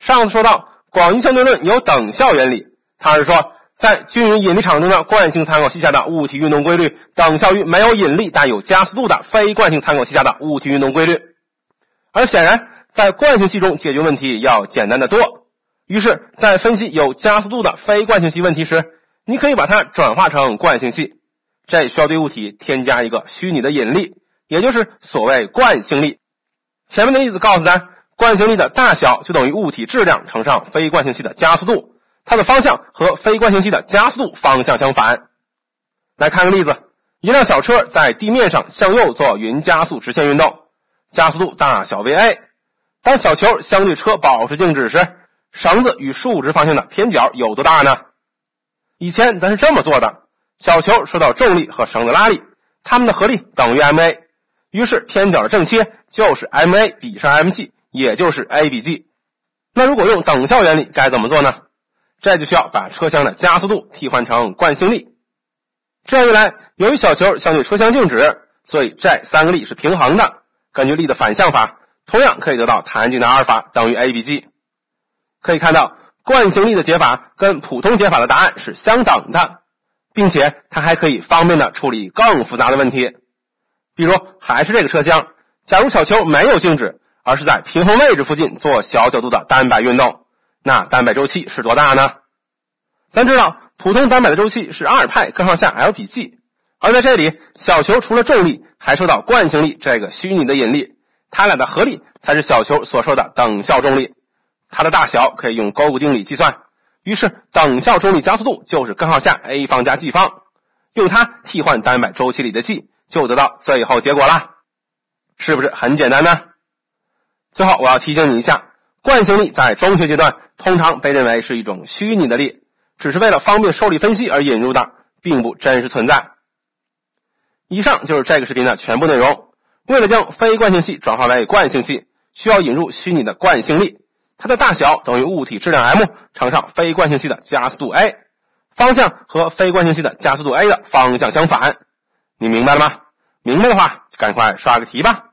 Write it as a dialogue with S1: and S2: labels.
S1: 上次说到广义相对论有等效原理，它是说在均匀引力场中的惯性参考系下的物体运动规律等效于没有引力但有加速度的非惯性参考系下的物体运动规律。而显然在惯性系中解决问题要简单得多，于是在分析有加速度的非惯性系问题时，你可以把它转化成惯性系，这需要对物体添加一个虚拟的引力，也就是所谓惯性力。前面的例子告诉咱，惯性力的大小就等于物体质量乘上非惯性系的加速度，它的方向和非惯性系的加速度方向相反。来看个例子，一辆小车在地面上向右做匀加速直线运动，加速度大小为 a。 当小球相对车保持静止时，绳子与竖直方向的偏角有多大呢？以前咱是这么做的，小球受到重力和绳子拉力，它们的合力等于 ma， 于是偏角的正切就是 ma 比上 mg， 也就是 a 比 g。 那如果用等效原理该怎么做呢？这就需要把车厢的加速度替换成惯性力。这样一来，由于小球相对车厢静止，所以这三个力是平衡的。根据力的反向法，同样可以得到弹性的阿尔法等于 a 比 g。 可以看到惯性力的解法跟普通解法的答案是相等的，并且它还可以方便的处理更复杂的问题。比如还是这个车厢，假如小球没有静止，而是在平衡位置附近做小角度的单摆运动，那单摆周期是多大呢？咱知道普通单摆的周期是2派根号下 L 比 G， 而在这里小球除了重力还受到惯性力这个虚拟的引力，它俩的合力才是小球所受的等效重力，它的大小可以用勾股定理计算，于是等效重力加速度就是根号下 a 方加 g 方，用它替换单摆周期里的 g， 就得到最后结果啦。是不是很简单呢？最后我要提醒你一下，惯性力在中学阶段通常被认为是一种虚拟的力，只是为了方便受力分析而引入的，并不真实存在。以上就是这个视频的全部内容。为了将非惯性系转化为惯性系，需要引入虚拟的惯性力，它的大小等于物体质量 m 乘上非惯性系的加速度 a， 方向和非惯性系的加速度 a 的方向相反。你明白了吗？明白的话就赶快刷个题吧。